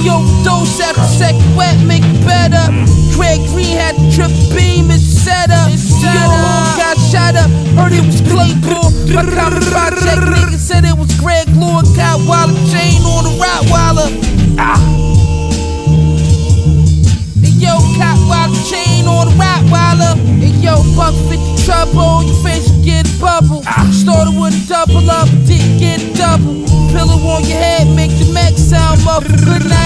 overdose after second wet, make it better. Craig Green had the trip beam and set up. Your home got shot up, heard it was Claypool. My common spot check nigga said it was Greg Lord. Got Wilder chain on the Rottweiler. And yo, cop Wilder chain on the Rottweiler. And yo, buck 50 trouble, your face will get a bubble. Started with a double up, didn't get a double. Pillow on your head, make the Mac sound muffled. Good night.